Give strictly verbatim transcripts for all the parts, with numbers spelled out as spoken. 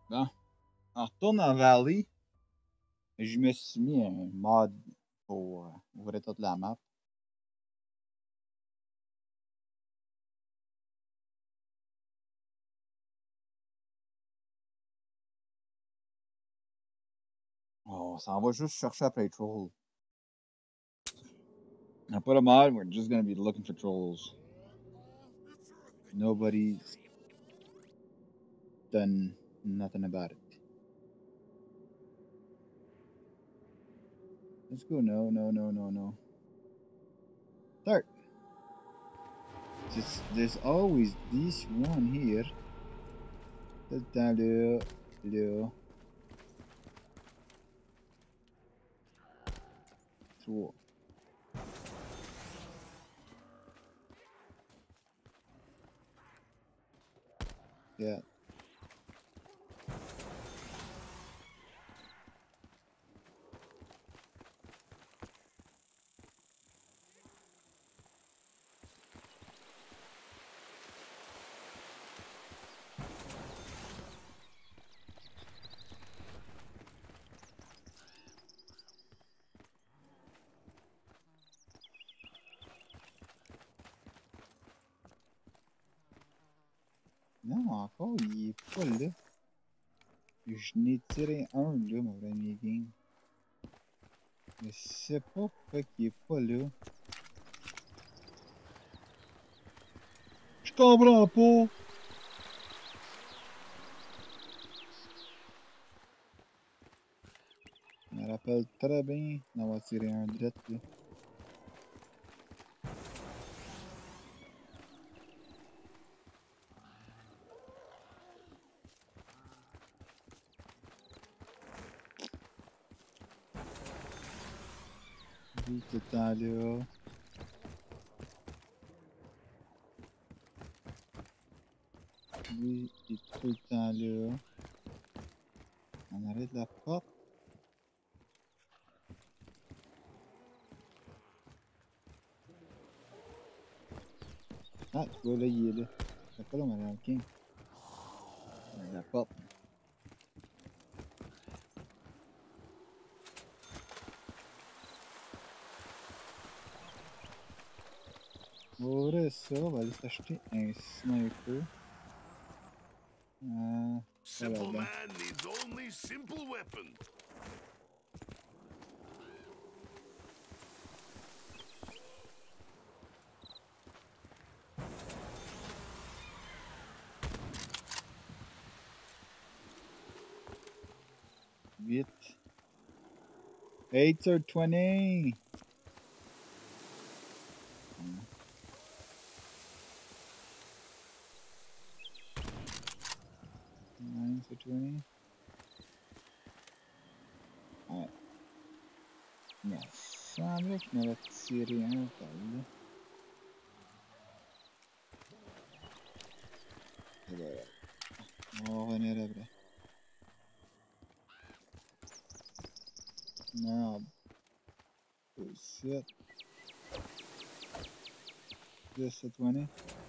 Bon, on retourne en Valley. Je me suis mis un mod pour euh, ouvrir toute la map. Oh, on s'en va juste chercher après les trolls. I put a mod, we're just gonna be looking for trolls. Nobody's done nothing about it. Let's go. No, no, no, no, no. Start. Just, there's always this one here. Tout le temps là, là. Trois. Yeah. Non, encore, il est pas là. Je n'ai tiré un là, mon premier game. Je sais pas pourquoi il est pas là. Je comprends pas. Je me rappelle très bien d'avoir tiré un direct là. Lui, tout le temps là. Lui, il est tout le temps là. On arrête la porte. Ah, tu vois, là, il est là. C'est pas là, Madame King. On arrête la porte. Pour ça, on va aller s'acheter un sniper. Ah, Simple man needs only simple weapon. Vite. eight or twenty. nine or twenty. Ouais. Il me semblait que je m'avais tiré un par là. Et voilà. On va revenir après. Merde. Bullshit. Just at twenty.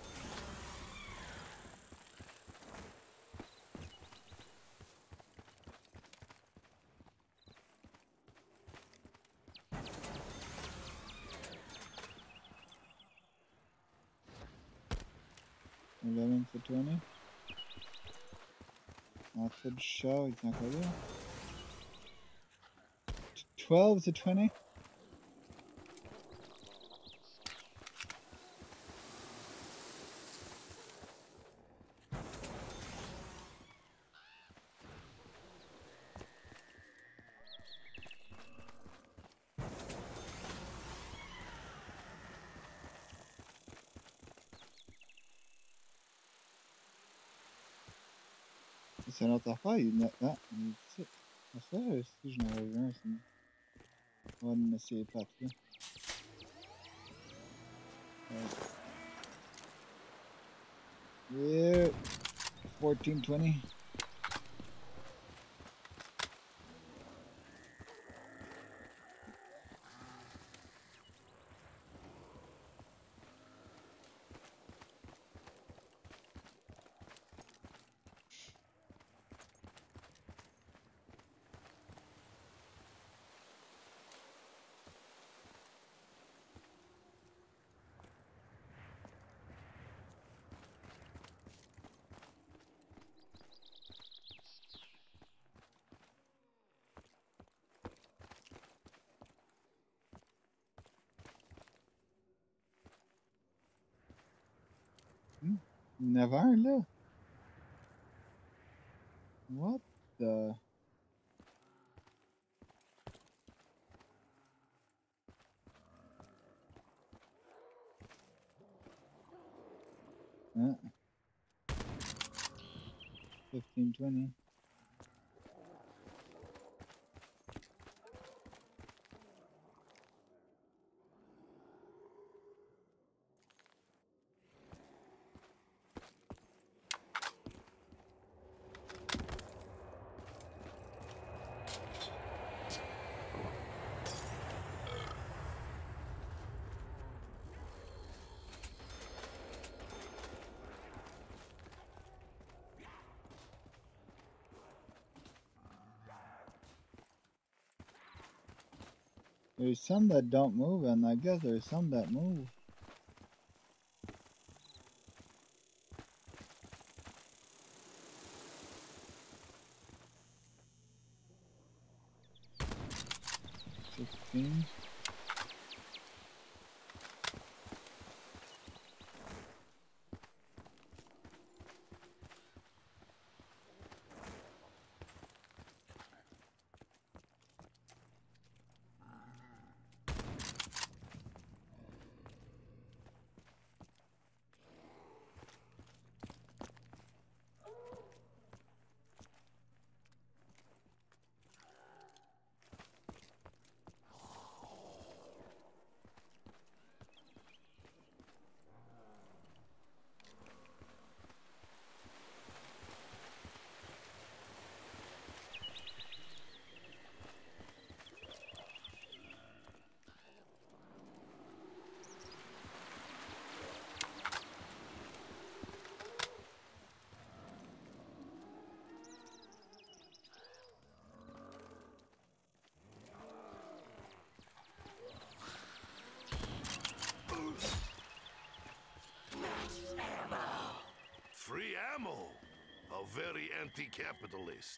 eleven for twenty. En fait du char, il est encore là. twelve to twenty. C'est une autre affaire, il y a... Ah, il est ici. Ça, si je n'en avais un, c'est... On va me essayer pas là. Yeah. fourteen twenty. Hmm? neuf un, là? What the... Hein? fifteen twenty. There's some that don't move, and I guess there's some that move. sixteen. Free ammo. How very anti-capitalist.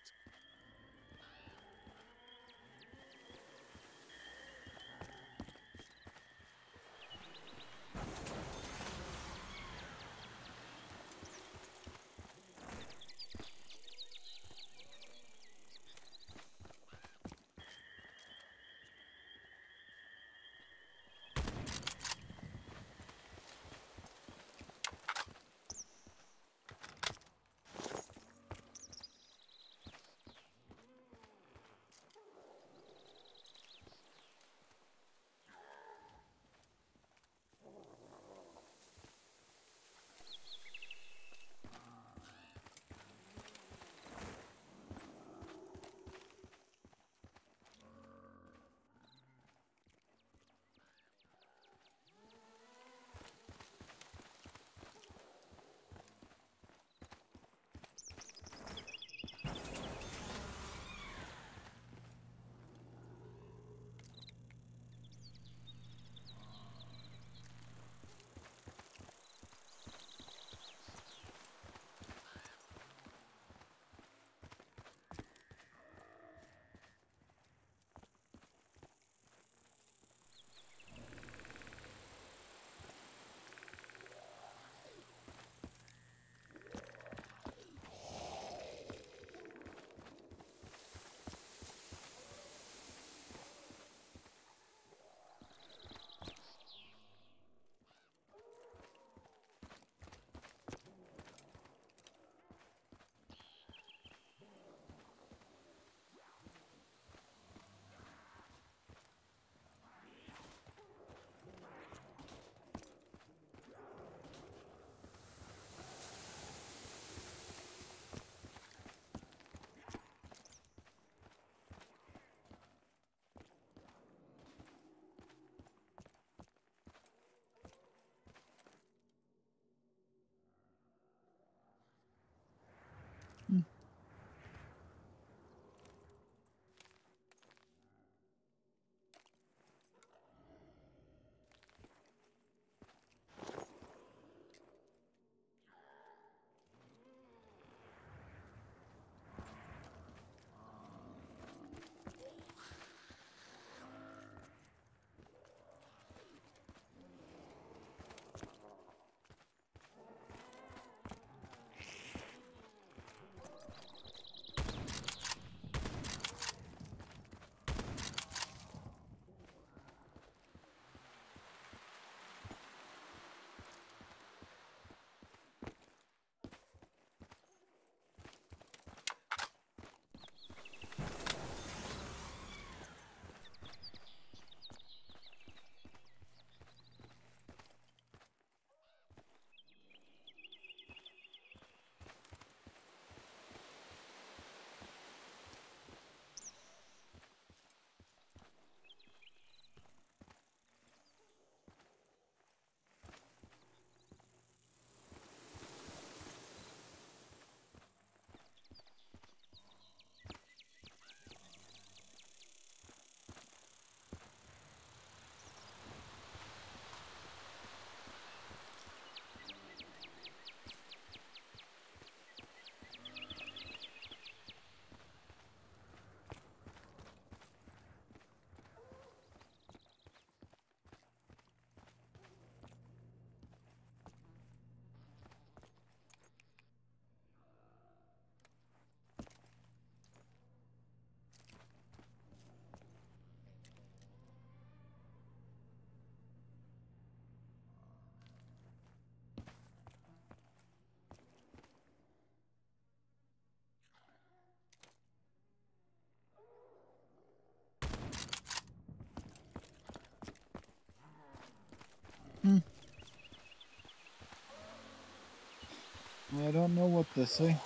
don't know what to say.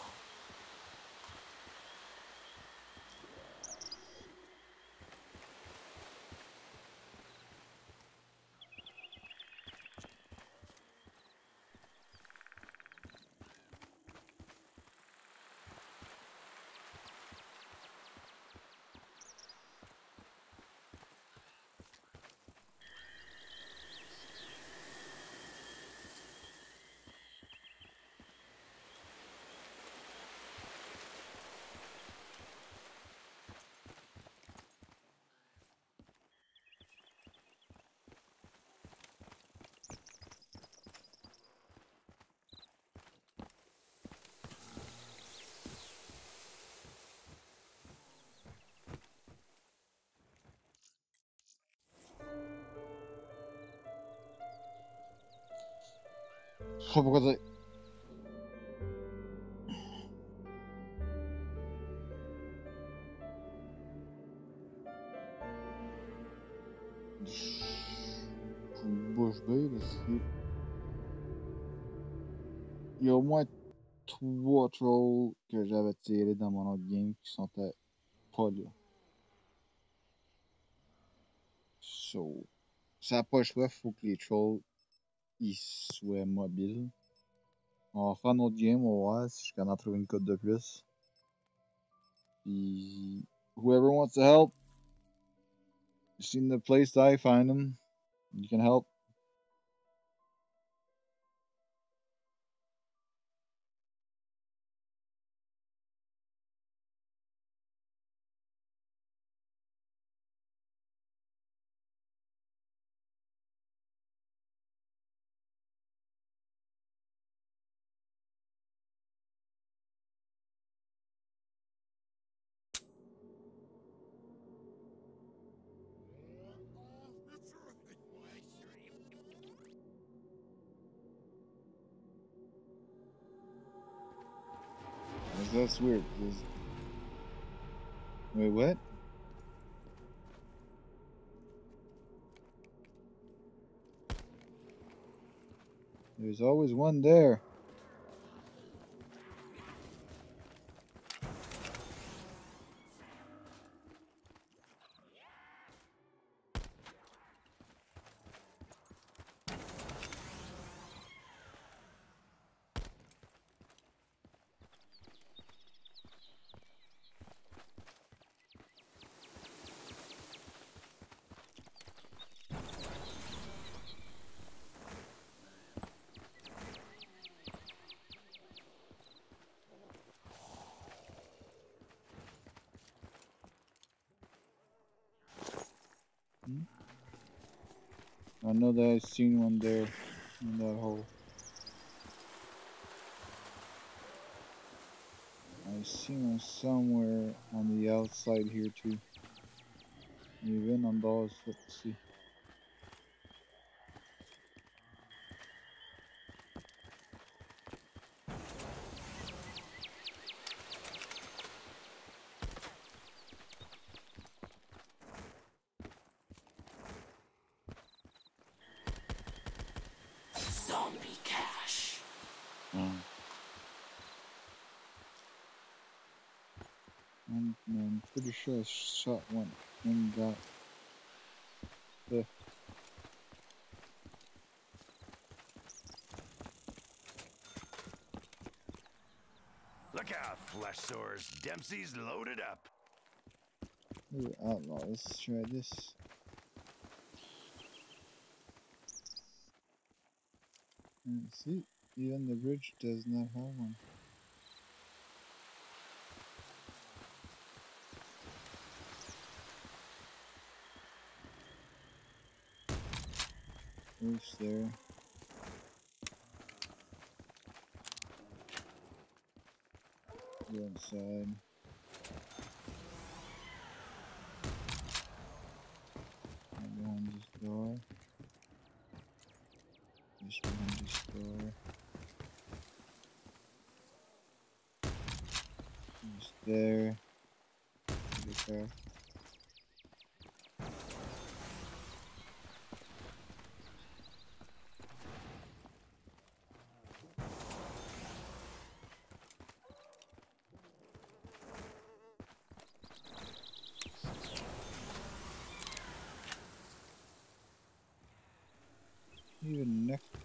Je sais pas pourquoi dire. Je me bouche bée parce que il y a au moins trois trolls que j'avais tirés dans mon autre game qui sont pas là. So, ça n'a pas le choix, faut que les trolls ils soient mobiles. On va faire notre game, on va voir si je peux en trouver une code de plus. Puis, whoever wants to help, you've seen the place I find them, you can help. That's weird. Wait, what? There's always one there. I know that I've seen one there in that hole. I've seen one somewhere on the outside here too. Even on those, let's see. Zombie cash. Mm. I'm, I'm pretty sure I shot one in that. The Look out, flesh sores. Dempsey's loaded up. Ooh, outlaw. Let's try this. And see, even the bridge does not have one. Roof's there. Go inside. And behind this door. Just behind this door. Just there. Get there.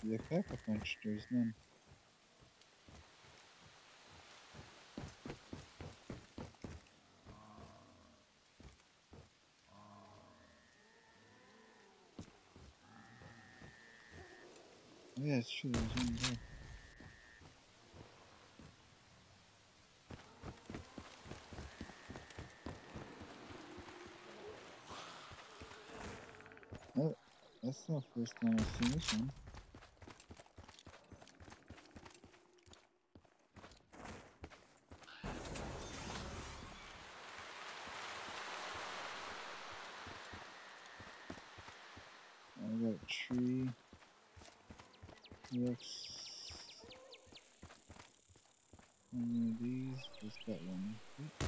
The Pepper Punch, there's none. Oh yeah, it's true, there's one there. Oh, that's not the first time I've seen this one. I got a tree. Looks. One of these. Just got one.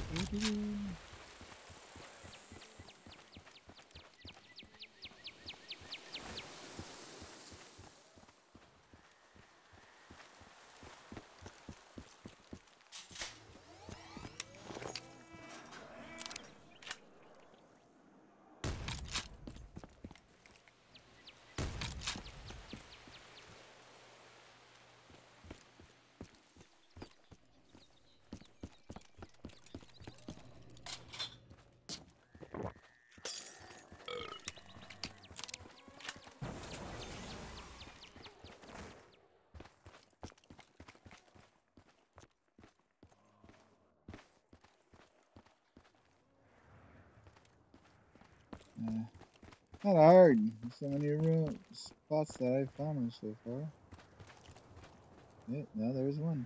Uh, not hard. So many room spots that I've found so far. Yeah, now there's one.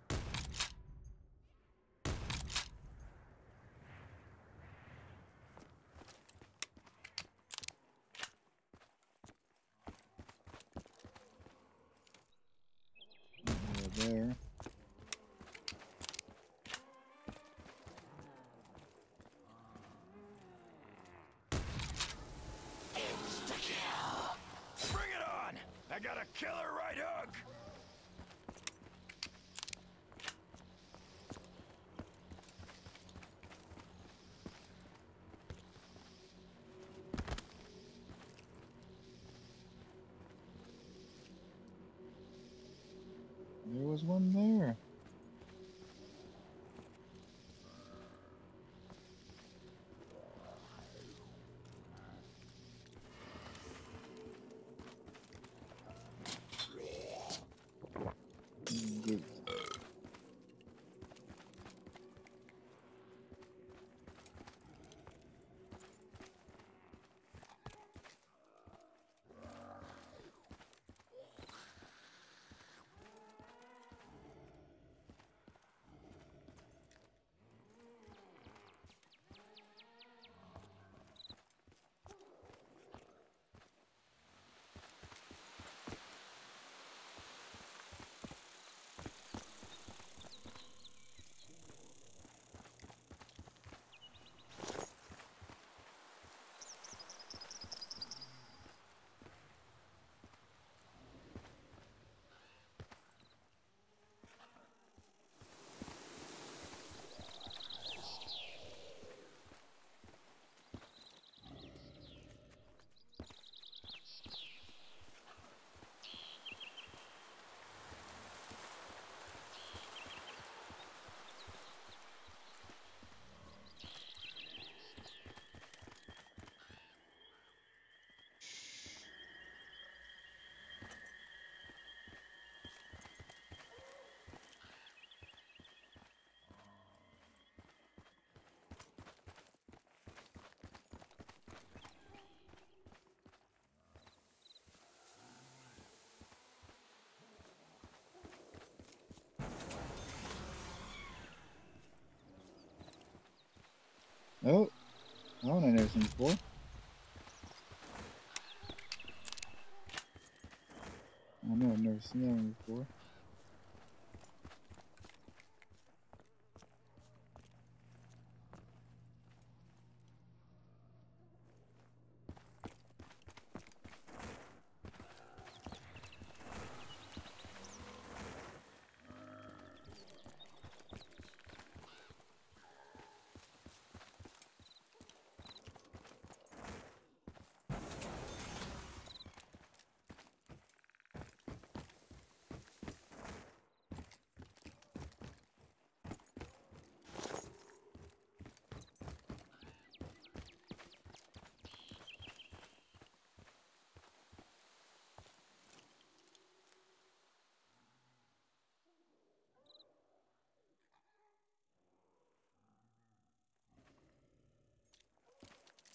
Over there. Bring it on! I got a killer right hook! There was one there. Good. Oh, that one I never seen before. Oh no, I've never seen that one before.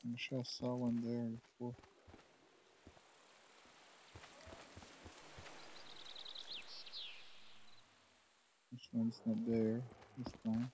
I'm sure I saw one there before. This one's not there this time.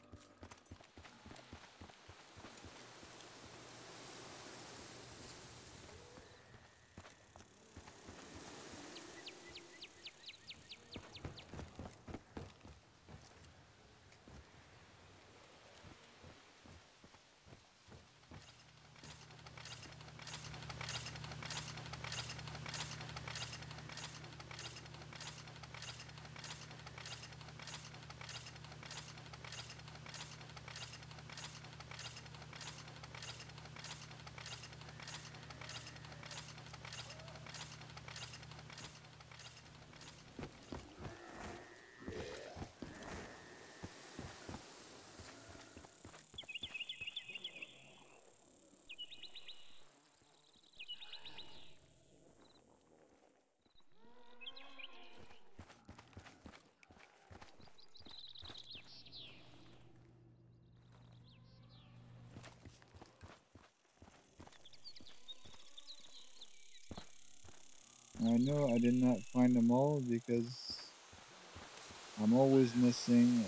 I know I did not find them all because I'm always missing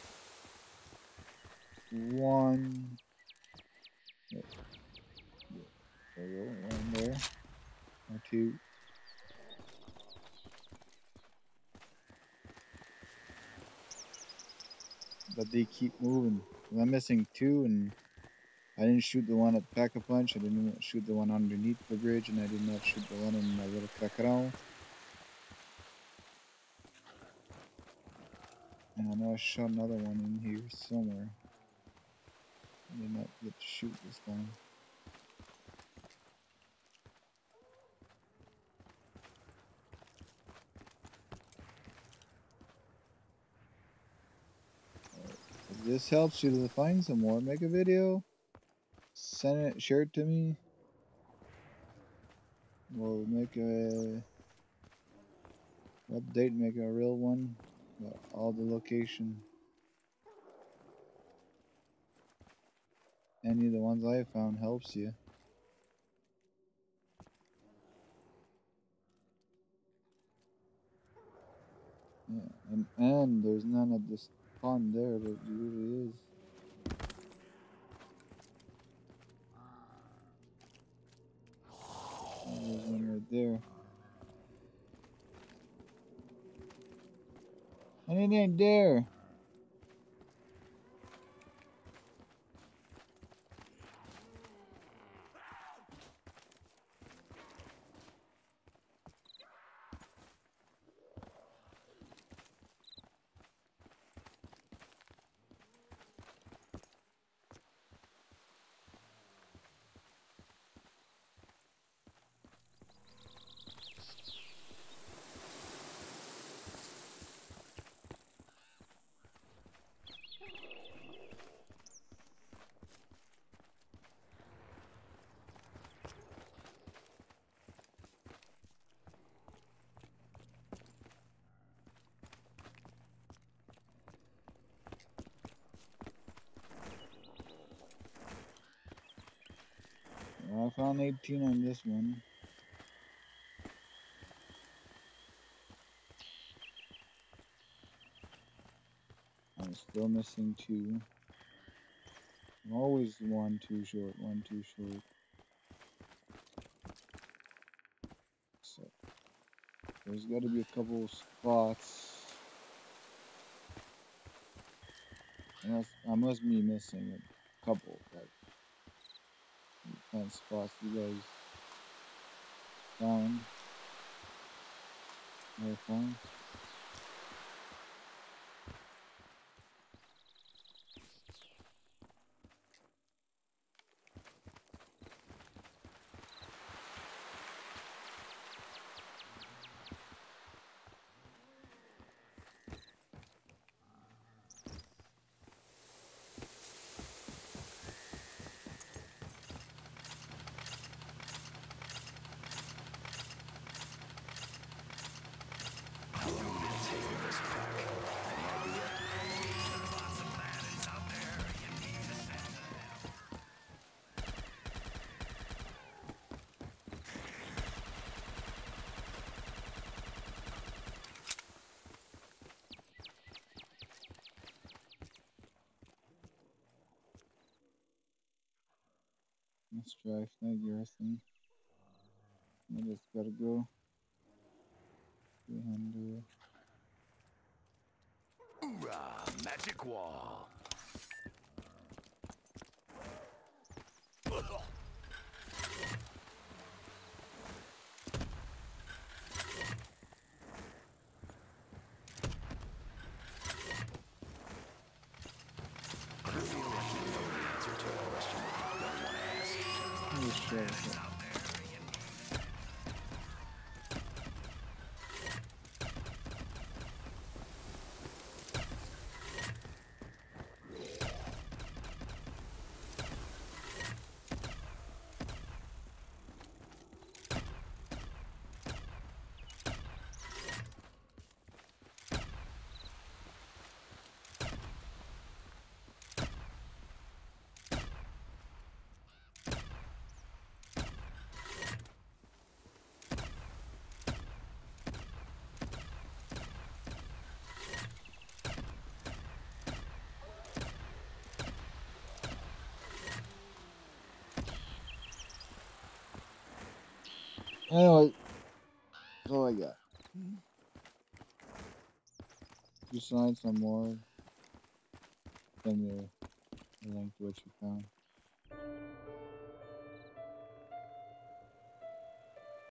one. Yeah, yeah, there you go, one there, or two. But they keep moving. I'm missing two, and I didn't shoot the one at Pack-a-Punch. I didn't shoot the one underneath the bridge, and I did not shoot the one in my little Cacrao. And I know I shot another one in here somewhere. I did not get to shoot this time. If this helps you to find some more, make a video, send it, share it to me. We'll make a update, make a real one, but all the location. Any of the ones I found helps you. Yeah, and and there's none at this pond there, but there usually is. There's one right there. And it ain't there. Well, I found eighteen on this one. I'm still missing two. I'm always one too short, one too short. So there's got to be a couple of spots. I must, I must be missing a couple, like ten spots you guys found. I found. Let's try Snag Garrison. I just gotta go. three hundred. Hoorah! Magic wall. Holy shit. Anyway, that's all I got. You sign some more. Send me a link to what you found.